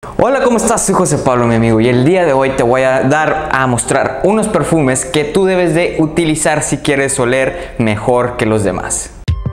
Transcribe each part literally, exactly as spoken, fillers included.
Hola, ¿cómo estás? Soy José Pablo, mi amigo, y el día de hoy te voy a dar a mostrar unos perfumes que tú debes de utilizar si quieres oler mejor que los demás.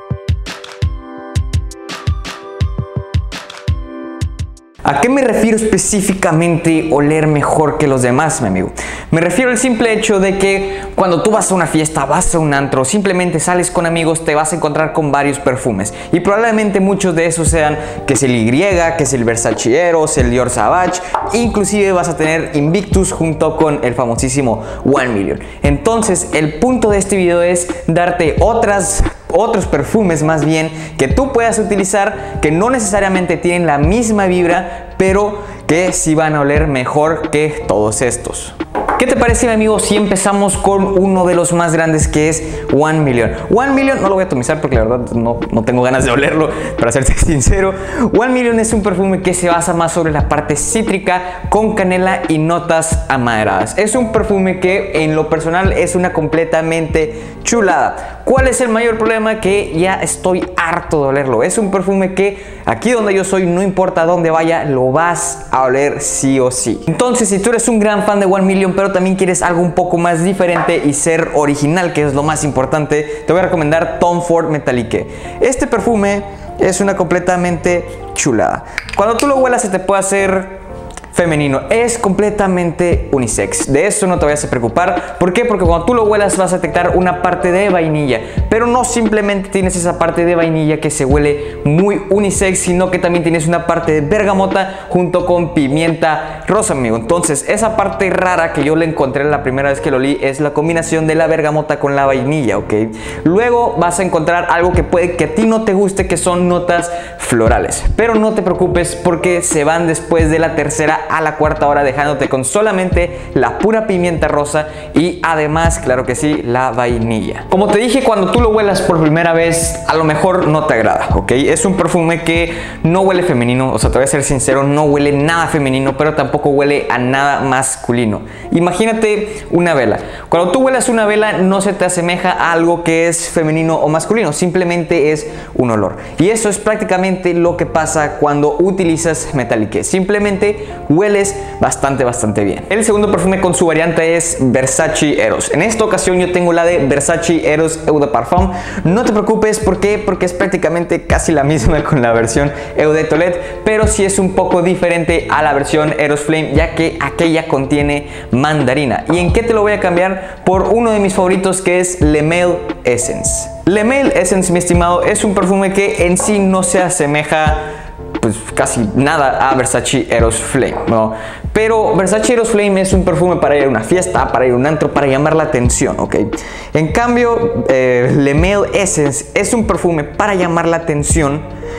¿A qué me refiero específicamente oler mejor que los demás, mi amigo? Me refiero al simple hecho de que cuando tú vas a una fiesta, vas a un antro, simplemente sales con amigos, te vas a encontrar con varios perfumes. Y probablemente muchos de esos sean que es el Y, que es el Versace Eros, el Dior Sauvage, inclusive vas a tener Invictus junto con el famosísimo One Million. Entonces, el punto de este video es darte otras... otros perfumes más bien que tú puedas utilizar que no necesariamente tienen la misma vibra, pero que sí van a oler mejor que todos estos. ¿Qué te parece, mi amigo, si empezamos con uno de los más grandes, que es One Million? One Million no lo voy a atomizar porque la verdad no, no tengo ganas de olerlo, para serte sincero. One Million es un perfume que se basa más sobre la parte cítrica con canela y notas amaderadas. Es un perfume que en lo personal es una completamente chulada. ¿Cuál es el mayor problema? Que ya estoy harto de olerlo. Es un perfume que aquí donde yo soy, no importa dónde vaya, lo vas a oler sí o sí. Entonces, si tú eres un gran fan de One Million, pero también quieres algo un poco más diferente y ser original, que es lo más importante, te voy a recomendar Tom Ford Metallique. Este perfume es una completamente chulada. Cuando tú lo huelas se te puede hacer femenino, es completamente unisex. De eso no te vayas a preocupar. ¿Por qué? Porque cuando tú lo huelas vas a detectar una parte de vainilla, pero no simplemente tienes esa parte de vainilla que se huele muy unisex, sino que también tienes una parte de bergamota junto con pimienta rosa, amigo. Entonces, esa parte rara que yo le encontré la primera vez que lo olí es la combinación de la bergamota con la vainilla, ¿ok? Luego vas a encontrar algo que puede que a ti no te guste, que son notas florales, pero no te preocupes porque se van después de la tercera a la cuarta hora, dejándote con solamente la pura pimienta rosa y además, claro que sí, la vainilla. Como te dije, cuando tú lo huelas por primera vez, a lo mejor no te agrada, ¿ok? Es un perfume que no huele femenino, o sea, te voy a ser sincero, no huele nada femenino, pero tampoco huele a nada masculino. Imagínate una vela. Cuando tú huelas una vela, no se te asemeja a algo que es femenino o masculino, simplemente es un olor. Y eso es prácticamente lo que pasa cuando utilizas Metallique. Simplemente hueles bastante, bastante bien. El segundo perfume con su variante es Versace Eros. En esta ocasión yo tengo la de Versace Eros Eau de Parfum. No te preocupes, ¿por qué? Porque es prácticamente casi la misma con la versión Eau de Toilette, pero sí es un poco diferente a la versión Eros Flame, ya que aquella contiene mandarina. ¿Y en qué te lo voy a cambiar? Por uno de mis favoritos, que es Le Male Essence. Le Male Essence, mi estimado, es un perfume que en sí no se asemeja pues casi nada a Versace Eros Flame, ¿no? Pero Versace Eros Flame es un perfume para ir a una fiesta, para ir a un antro, para llamar la atención, ¿ok? En cambio, eh, Le Male Essence es un perfume para llamar la atención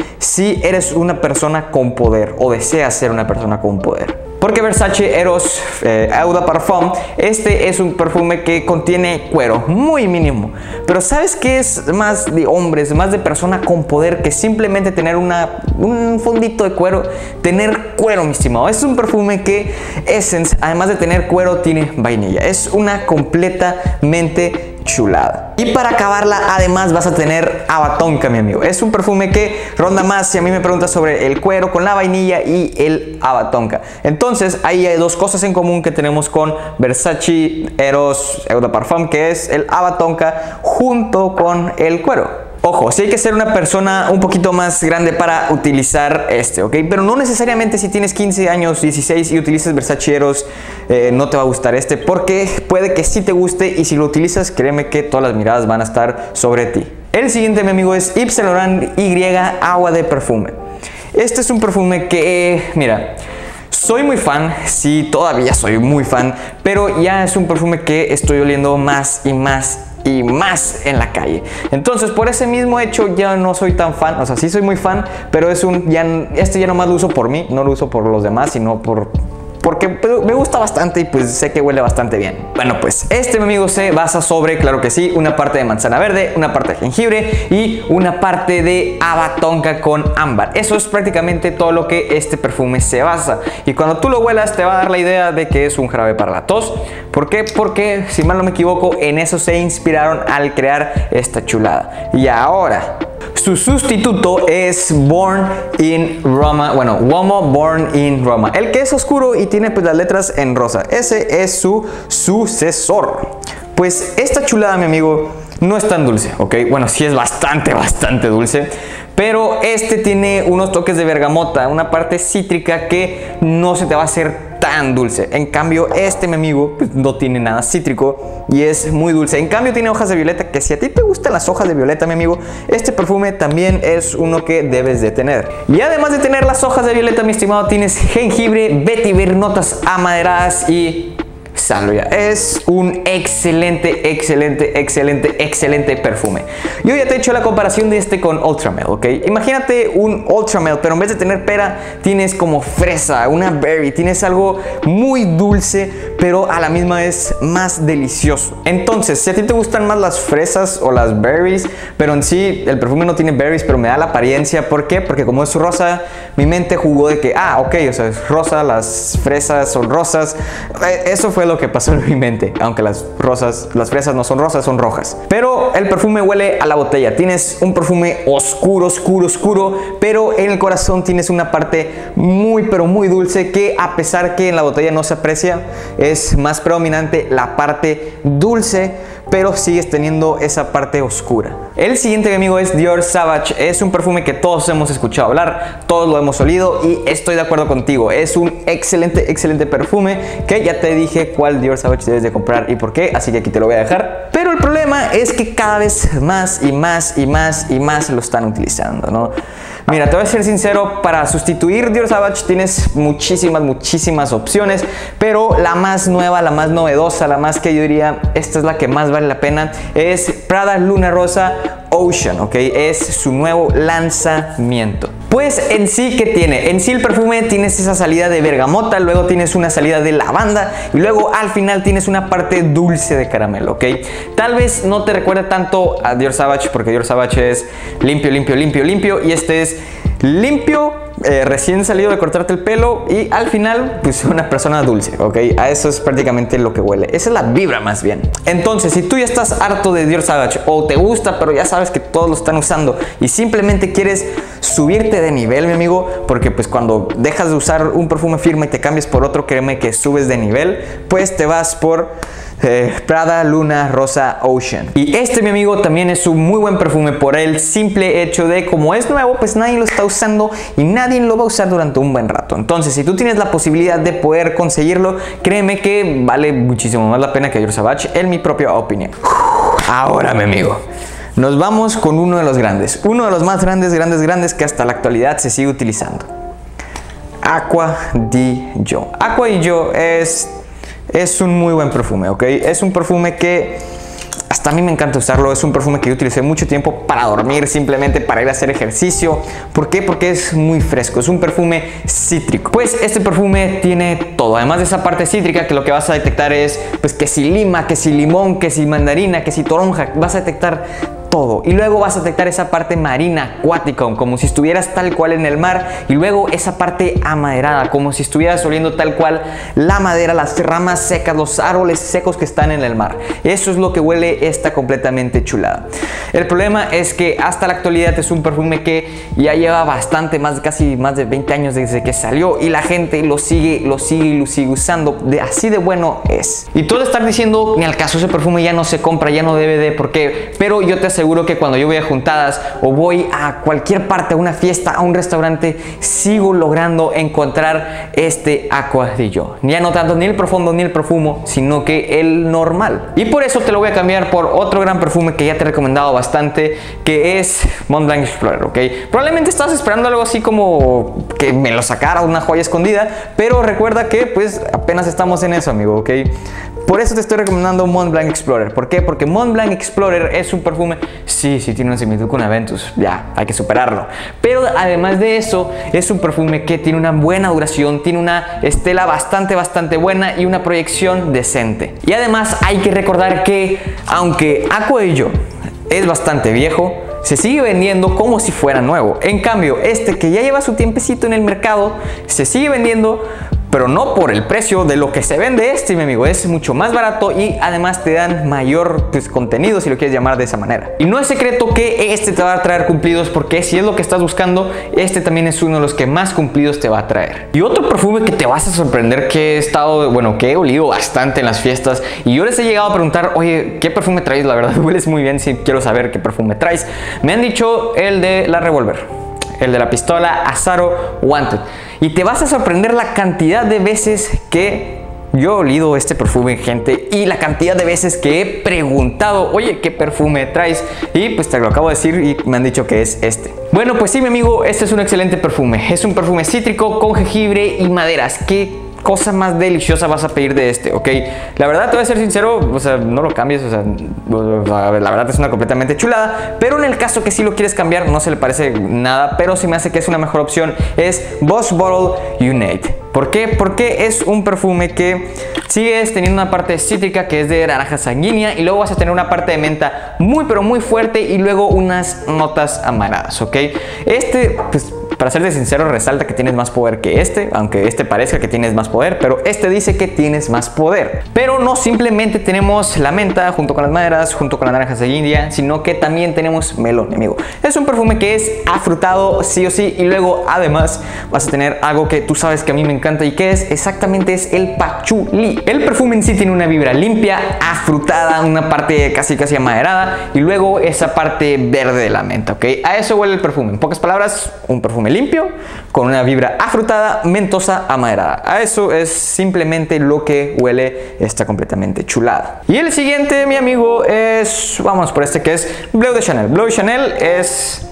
si eres una persona con poder o deseas ser una persona con poder. Porque Versace Eros eh, Eau de Parfum, este es un perfume que contiene cuero, muy mínimo. Pero ¿sabes qué es más de hombres, más de persona con poder que simplemente tener una, un fondito de cuero? Tener cuero, mi estimado. Es un perfume que Essence, además de tener cuero, tiene vainilla. Es una completamente chulada. Y para acabarla, además vas a tener Ava Tonka, mi amigo. Es un perfume que ronda más si a mí me preguntas sobre el cuero con la vainilla y el Ava Tonka. Entonces, ahí hay dos cosas en común que tenemos con Versace Eros Eau de Parfum, que es el Ava Tonka junto con el cuero. Ojo, sí hay que ser una persona un poquito más grande para utilizar este, ¿ok? Pero no necesariamente si tienes quince años, dieciséis y utilizas Versace Eros, eh, no te va a gustar este, porque puede que sí te guste y si lo utilizas, créeme que todas las miradas van a estar sobre ti. El siguiente, mi amigo, es Yves Saint Laurent Y Agua de Perfume. Este es un perfume que, mira, soy muy fan, sí, todavía soy muy fan, pero ya es un perfume que estoy oliendo más y más y más en la calle. Entonces, por ese mismo hecho, ya no soy tan fan. O sea, sí soy muy fan, pero es un ya, este ya nomás lo uso por mí, no lo uso por los demás, sino por porque me gusta bastante y pues sé que huele bastante bien. Bueno, pues este, mi amigo, se basa sobre, claro que sí, una parte de manzana verde, una parte de jengibre y una parte de Ava Tonka con ámbar. Eso es prácticamente todo lo que este perfume se basa. Y cuando tú lo huelas te va a dar la idea de que es un jarabe para la tos. ¿Por qué? Porque, si mal no me equivoco, en eso se inspiraron al crear esta chulada. Y ahora, Su sustituto es Born in Roma, bueno, Uomo Born in Roma, el que es oscuro y tiene pues las letras en rosa. Ese es su sucesor. Pues esta chulada, mi amigo, no es tan dulce, ¿ok? Bueno, sí es bastante, bastante dulce, pero este tiene unos toques de bergamota, una parte cítrica que no se te va a hacer tan dulce. En cambio, este, mi amigo, pues, no tiene nada cítrico y es muy dulce. En cambio, tiene hojas de violeta, que si a ti te gustan las hojas de violeta, mi amigo, este perfume también es uno que debes de tener. Y además de tener las hojas de violeta, mi estimado, tienes jengibre, vetiver, notas amaderadas y salvia. Es un excelente, excelente, excelente, excelente perfume. Yo ya te he hecho la comparación de este con Ultramel, ¿ok? Imagínate un Ultramel, pero en vez de tener pera, tienes como fresa, una berry, tienes algo muy dulce, pero a la misma vez más delicioso. Entonces, si a ti te gustan más las fresas o las berries, pero en sí el perfume no tiene berries, pero me da la apariencia, ¿por qué? Porque como es rosa, mi mente jugó de que, ah, ok, o sea, es rosa, las fresas son rosas. Eso fue lo que pasó en mi mente, aunque las rosas, las fresas no son rosas, son rojas. Pero el perfume huele a la botella. Tienes un perfume oscuro, oscuro, oscuro, pero en el corazón tienes una parte muy, pero muy dulce que, a pesar que en la botella no se aprecia, es más predominante la parte dulce, pero sigues teniendo esa parte oscura. El siguiente, amigo, es Dior Sauvage. Es un perfume que todos hemos escuchado hablar, todos lo hemos olido y estoy de acuerdo contigo. Es un excelente, excelente perfume que ya te dije cuál Dior Sauvage debes de comprar y por qué, así que aquí te lo voy a dejar. Pero el problema es que cada vez más y más y más y más lo están utilizando, ¿no? Mira, te voy a ser sincero, para sustituir Dior Sauvage tienes muchísimas, muchísimas opciones, pero la más nueva, la más novedosa, la más que yo diría, esta es la que más vale la pena, es Prada Luna Rosa Ocean, ¿ok? Es su nuevo lanzamiento. Pues en sí, ¿qué tiene? En sí el perfume tienes esa salida de bergamota, luego tienes una salida de lavanda y luego al final tienes una parte dulce de caramelo, ¿ok? Tal vez no te recuerde tanto a Dior Sauvage porque Dior Sauvage es limpio, limpio, limpio, limpio y este es limpio, eh, recién salido de cortarte el pelo y al final pues una persona dulce, ¿ok? A eso es prácticamente lo que huele. Esa es la vibra más bien. Entonces, si tú ya estás harto de Dior Sauvage o te gusta pero ya sabes que todos lo están usando y simplemente quieres subirte de nivel, mi amigo, porque pues cuando dejas de usar un perfume firme y te cambias por otro, créeme que subes de nivel, pues te vas por Eh, Prada Luna Rosa Ocean. Y este, mi amigo, también es un muy buen perfume por el simple hecho de, como es nuevo, pues nadie lo está usando y nadie lo va a usar durante un buen rato. Entonces, si tú tienes la posibilidad de poder conseguirlo, créeme que vale muchísimo más la pena que Dior Sauvage, en mi propia opinión. Ahora, mi amigo, nos vamos con uno de los grandes, uno de los más grandes, grandes, grandes que hasta la actualidad se sigue utilizando. Acqua di Gio. Acqua di Gio es Es un muy buen perfume, ¿ok? Es un perfume que hasta a mí me encanta usarlo. Es un perfume que yo utilicé mucho tiempo para dormir, simplemente para ir a hacer ejercicio. ¿Por qué? Porque es muy fresco. Es un perfume cítrico. Pues este perfume tiene todo. Además de esa parte cítrica, que lo que vas a detectar es, pues, que si lima, que si limón, que si mandarina, que si toronja. Vas a detectar todo. Y luego vas a detectar esa parte marina, acuática, como si estuvieras tal cual en el mar. Y luego esa parte amaderada, como si estuvieras oliendo tal cual la madera, las ramas secas, los árboles secos que están en el mar. Eso es lo que huele esta completamente chulada. El problema es que hasta la actualidad es un perfume que ya lleva bastante, más casi más de veinte años desde que salió y la gente lo sigue, lo sigue y lo sigue usando. De, así de bueno es. Y tú de estar diciendo, ni al caso, ese perfume ya no se compra, ya no debe de, ¿por qué? Pero yo te aseguro Seguro que cuando yo voy a juntadas o voy a cualquier parte, a una fiesta, a un restaurante, sigo logrando encontrar este Acqua di Gio. Ya no tanto ni el profundo ni el profumo, sino que el normal. Y por eso te lo voy a cambiar por otro gran perfume que ya te he recomendado bastante, que es Montblanc Explorer, ¿ok? Probablemente estás esperando algo así como que me lo sacara, una joya escondida, pero recuerda que pues apenas estamos en eso, amigo, ¿ok? Por eso te estoy recomendando Montblanc Explorer. ¿Por qué? Porque Montblanc Explorer es un perfume, sí, sí tiene una similitud con Aventus, ya, hay que superarlo. Pero además de eso, es un perfume que tiene una buena duración, tiene una estela bastante, bastante buena y una proyección decente. Y además hay que recordar que, aunque Acqua di Gio es bastante viejo, se sigue vendiendo como si fuera nuevo. En cambio, este que ya lleva su tiempecito en el mercado, se sigue vendiendo pero no por el precio de lo que se vende este, mi amigo. Es mucho más barato y además te dan mayor pues, contenido, si lo quieres llamar de esa manera. Y no es secreto que este te va a traer cumplidos, porque si es lo que estás buscando, este también es uno de los que más cumplidos te va a traer. Y otro perfume que te vas a sorprender, que he estado, bueno, que he olido bastante en las fiestas y yo les he llegado a preguntar, oye, ¿qué perfume traes? La verdad, hueles muy bien, si quiero saber qué perfume traes. Me han dicho el de la Revolver, el de la pistola Azzaro Wanted. Y te vas a sorprender la cantidad de veces que yo he olido este perfume, gente, y la cantidad de veces que he preguntado, oye, ¿qué perfume traes? Y pues te lo acabo de decir y me han dicho que es este. Bueno, pues sí, mi amigo, este es un excelente perfume. Es un perfume cítrico con jengibre y maderas. ¿Qué cosa más deliciosa vas a pedir de este? Ok, la verdad te voy a ser sincero, o sea, no lo cambies, o sea, la verdad es una completamente chulada, pero en el caso que sí lo quieres cambiar, no se le parece nada, pero sí me hace que es una mejor opción, es Boss Bottle Unite. ¿Por qué? Porque es un perfume que sigues teniendo una parte cítrica que es de naranja sanguínea y luego vas a tener una parte de menta muy pero muy fuerte y luego unas notas amaradas, ¿ok? Este, pues para serte sincero, resalta que tienes más poder que este, aunque este parezca que tienes más poder, pero este dice que tienes más poder. Pero no simplemente tenemos la menta junto con las maderas, junto con la naranja sanguínea, sino que también tenemos melón, amigo. Es un perfume que es afrutado sí o sí y luego además vas a tener algo que tú sabes que a mí me encanta y que es exactamente es el pachulí. El perfume en sí tiene una vibra limpia, afrutada, una parte casi casi amaderada y luego esa parte verde de la menta, ¿ok? A eso huele el perfume. En pocas palabras, un perfume limpio con una vibra afrutada, mentosa, amaderada. A eso es simplemente lo que huele esta completamente chulada. Y el siguiente, mi amigo, es, vamos por este que es Bleu de Chanel. Bleu de Chanel es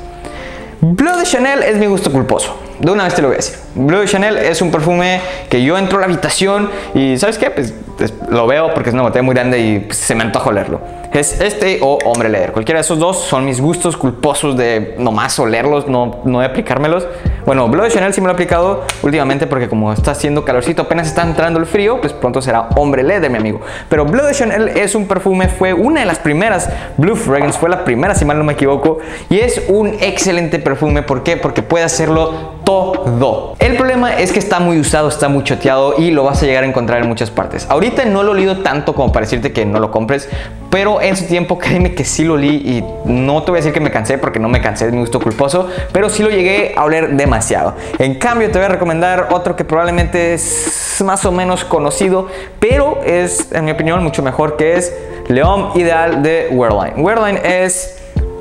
Bleu de Chanel es mi gusto culposo. De una vez te lo voy a decir. Bleu de Chanel es un perfume que yo entro a la habitación y ¿sabes qué? Pues, pues lo veo porque es una botella muy grande y pues, se me antoja olerlo. Es este o Hombre Leather. Cualquiera de esos dos son mis gustos culposos de nomás olerlos, no, no de aplicármelos. Bueno, Bleu de Chanel sí me lo he aplicado últimamente porque como está haciendo calorcito, apenas está entrando el frío, pues pronto será Hombre Leather, mi amigo. Pero Bleu de Chanel es un perfume, fue una de las primeras Blue Fragrance, fue la primera si mal no me equivoco, y es un excelente perfume. ¿Por qué? Porque puede hacerlo todo. El problema es que está muy usado, está muy choteado y lo vas a llegar a encontrar en muchas partes. Ahorita no lo he olido tanto como para decirte que no lo compres, pero en su tiempo créeme que sí lo olí y no te voy a decir que me cansé porque no me cansé, es mi gusto culposo, pero sí lo llegué a oler demasiado. En cambio te voy a recomendar otro que probablemente es más o menos conocido, pero es en mi opinión mucho mejor, que es L'Homme Ideal de Guerlain. Guerlain es...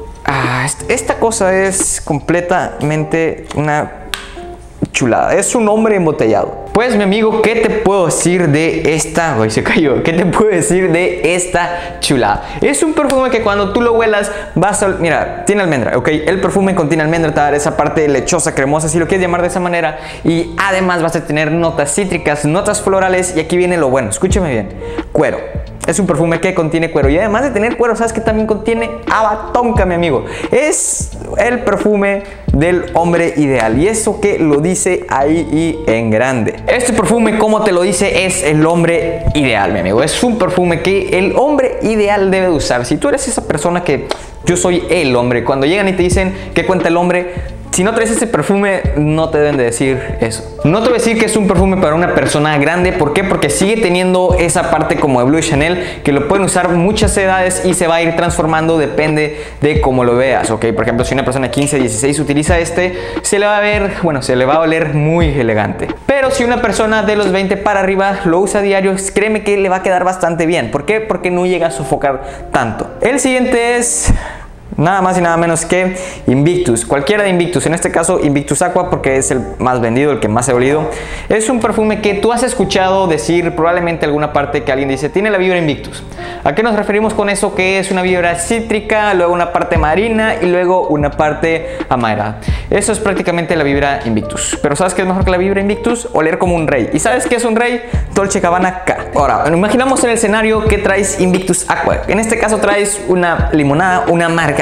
Ah, esta cosa es completamente una chulada, es un hombre embotellado. Pues mi amigo, ¿qué te puedo decir de esta? Uy, se cayó. ¿Qué te puedo decir de esta chulada? Es un perfume que cuando tú lo huelas vas a... Mira, tiene almendra, ¿ok? El perfume contiene almendra, te va a dar esa parte lechosa, cremosa, si lo quieres llamar de esa manera. Y además vas a tener notas cítricas, notas florales. Y aquí viene lo bueno, escúchame bien. Cuero. Es un perfume que contiene cuero y además de tener cuero, ¿sabes que también contiene abatonca, mi amigo? Es el perfume del hombre ideal y eso que lo dice ahí y en grande. Este perfume, como te lo dice, es el hombre ideal, mi amigo. Es un perfume que el hombre ideal debe de usar. Si tú eres esa persona que yo soy el hombre, cuando llegan y te dicen ¿qué cuenta el hombre? Si no traes ese perfume, no te deben de decir eso. No te voy a decir que es un perfume para una persona grande. ¿Por qué? Porque sigue teniendo esa parte como de Bleu de Chanel, que lo pueden usar muchas edades y se va a ir transformando, depende de cómo lo veas, ¿ok? Por ejemplo, si una persona de quince, dieciséis utiliza este, se le va a ver, bueno, se le va a oler muy elegante. Pero si una persona de los veinte para arriba lo usa a diario, créeme que le va a quedar bastante bien. ¿Por qué? Porque no llega a sofocar tanto. El siguiente es... nada más y nada menos que Invictus, cualquiera de Invictus, en este caso Invictus Aqua porque es el más vendido, el que más he olido. Es un perfume que tú has escuchado decir probablemente alguna parte que alguien dice tiene la vibra Invictus. ¿A qué nos referimos con eso? Que es una vibra cítrica, luego una parte marina y luego una parte amaderada. Eso es prácticamente la vibra Invictus. Pero ¿sabes qué es mejor que la vibra Invictus? Oler como un rey. ¿Y sabes qué es un rey? Dolce Gabbana K. Ahora, imaginamos en el escenario que traes Invictus Aqua. En este caso traes una limonada, una margarita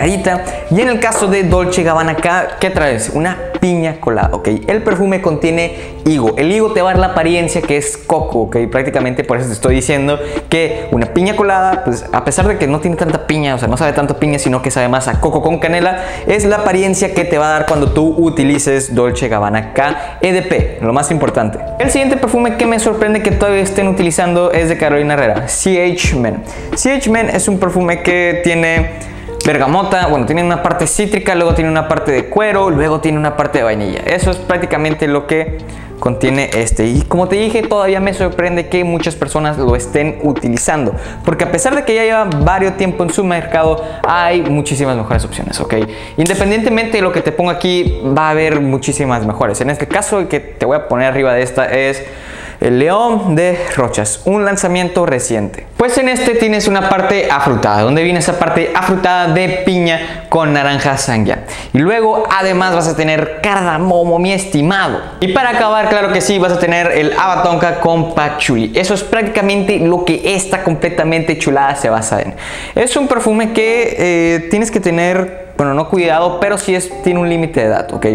margarita. Y en el caso de Dolce Gabbana acá, ¿qué traes? Una piña colada, ¿ok? El perfume contiene higo. El higo te va a dar la apariencia que es coco, ¿ok? Prácticamente por eso te estoy diciendo que una piña colada, pues a pesar de que no tiene tanta piña, o sea, no sabe tanto piña, sino que sabe más a coco con canela, es la apariencia que te va a dar cuando tú utilices Dolce Gabbana K E D P, lo más importante. El siguiente perfume que me sorprende que todavía estén utilizando es de Carolina Herrera, C H Men. C H Men es un perfume que tiene bergamota, bueno, tiene una parte cítrica, luego tiene una parte de cuero, luego tiene una parte de vainilla. Eso es prácticamente lo que contiene este. Y como te dije, todavía me sorprende que muchas personas lo estén utilizando, porque a pesar de que ya lleva varios tiempo en su mercado, hay muchísimas mejores opciones, ¿ok? Independientemente de lo que te pongo aquí, va a haber muchísimas mejores. En este caso, el que te voy a poner arriba de esta es el León de Rochas, un lanzamiento reciente. Pues en este tienes una parte afrutada, donde viene esa parte afrutada de piña con naranja sangria. Y luego además vas a tener cardamomo, mi estimado. Y para acabar, claro que sí, vas a tener el Abatonka con Patchouli. Eso es prácticamente lo que esta completamente chulada se basa en. Es un perfume que eh, tienes que tener, bueno, no cuidado, pero sí es, tiene un límite de edad, ¿ok?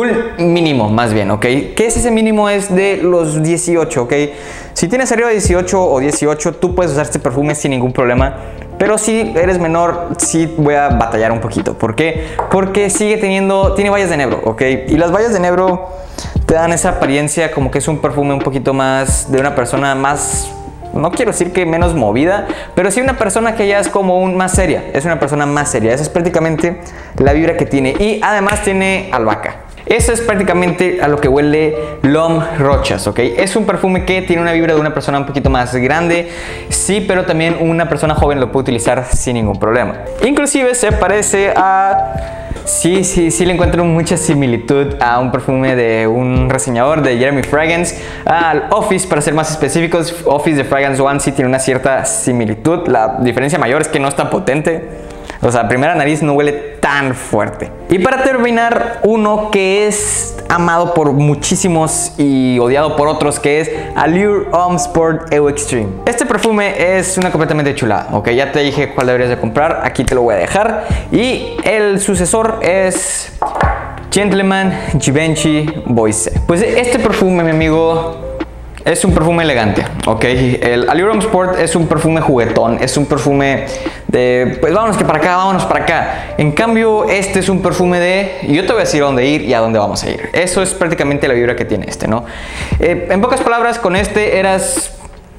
Un mínimo, más bien, ¿ok? ¿Qué es ese mínimo? Es de los dieciocho, ¿ok? Si tienes arriba de dieciocho o dieciocho, tú puedes usar este perfume sin ningún problema. Pero si eres menor, sí voy a batallar un poquito. ¿Por qué? Porque sigue teniendo, tiene bayas de enebro, ¿ok? Y las bayas de enebro te dan esa apariencia como que es un perfume un poquito más de una persona más... No quiero decir que menos movida, pero sí una persona que ya es como un más seria. Es una persona más seria. Esa es prácticamente la vibra que tiene. Y además tiene albahaca. Eso es prácticamente a lo que huele L'Homme Rochas, ¿ok? Es un perfume que tiene una vibra de una persona un poquito más grande, sí, pero también una persona joven lo puede utilizar sin ningún problema. Inclusive se parece a... Sí, sí, sí le encuentro mucha similitud a un perfume de un reseñador de Jeremy Fragrance, al Office, para ser más específicos. Office de Fragrance One sí tiene una cierta similitud. La diferencia mayor es que no es tan potente. O sea, primera nariz no huele tan fuerte. Y para terminar, uno que es amado por muchísimos y odiado por otros, que es Allure Homme Sport Eau Extreme. Este perfume es una completamente chulada, ok, ya te dije cuál deberías de comprar, aquí te lo voy a dejar. Y el sucesor es Gentleman Givenchy Boise. Pues este perfume, mi amigo, es un perfume elegante, ok. El Allure Homme Sport es un perfume juguetón, es un perfume de, pues vámonos que para acá, vámonos para acá. En cambio, este es un perfume de, y yo te voy a decir a dónde ir y a dónde vamos a ir. Eso es prácticamente la vibra que tiene este, ¿no? Eh, en pocas palabras, con este eras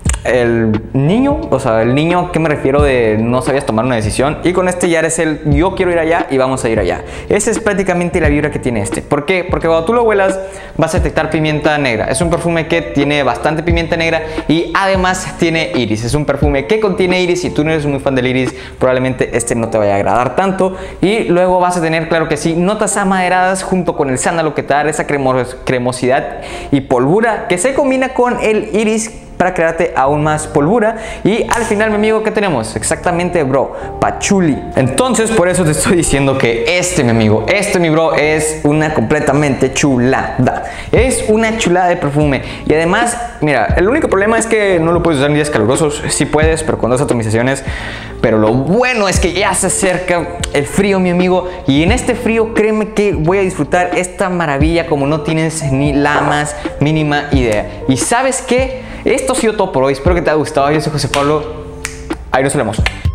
el niño, o sea, el niño, ¿a qué me refiero? De no sabías tomar una decisión, y con este ya eres el yo quiero ir allá y vamos a ir allá. Esa es prácticamente la vibra que tiene este. ¿Por qué? Porque cuando tú lo huelas vas a detectar pimienta negra. Es un perfume que tiene bastante pimienta negra y además tiene iris. Es un perfume que contiene iris. Si tú no eres muy fan del iris, probablemente este no te vaya a agradar tanto. Y luego vas a tener, claro que sí, notas amaderadas junto con el sándalo que te da esa cremos cremosidad y polvura que se combina con el iris para crearte aún más polvura. Y al final, mi amigo, ¿qué tenemos? Exactamente, bro, patchouli. Entonces, por eso te estoy diciendo que este, mi amigo, este, mi bro, es una completamente chulada. Es una chulada de perfume. Y además, mira, el único problema es que no lo puedes usar en días calurosos. Sí puedes, pero con dos atomizaciones. Pero lo bueno es que ya se acerca el frío, mi amigo. Y en este frío, créeme que voy a disfrutar esta maravilla como no tienes ni la más mínima idea. ¿Y sabes qué? Esto ha sido todo por hoy. Espero que te haya gustado. Yo soy José Pablo. Ahí nos vemos.